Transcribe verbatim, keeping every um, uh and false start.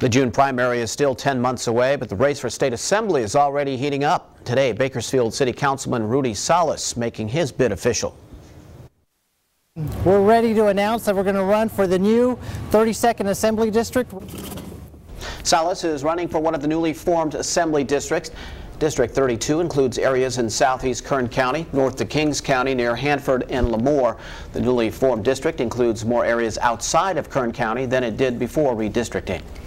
The June primary is still ten months away, but the race for state assembly is already heating up. Today, Bakersfield City Councilman Rudy Salas making his bid official. We're ready to announce that we're going to run for the new thirty-second Assembly District. Salas is running for one of the newly formed assembly districts. District thirty-two includes areas in southeast Kern County, north to Kings County near Hanford and Lemoore. The newly formed district includes more areas outside of Kern County than it did before redistricting.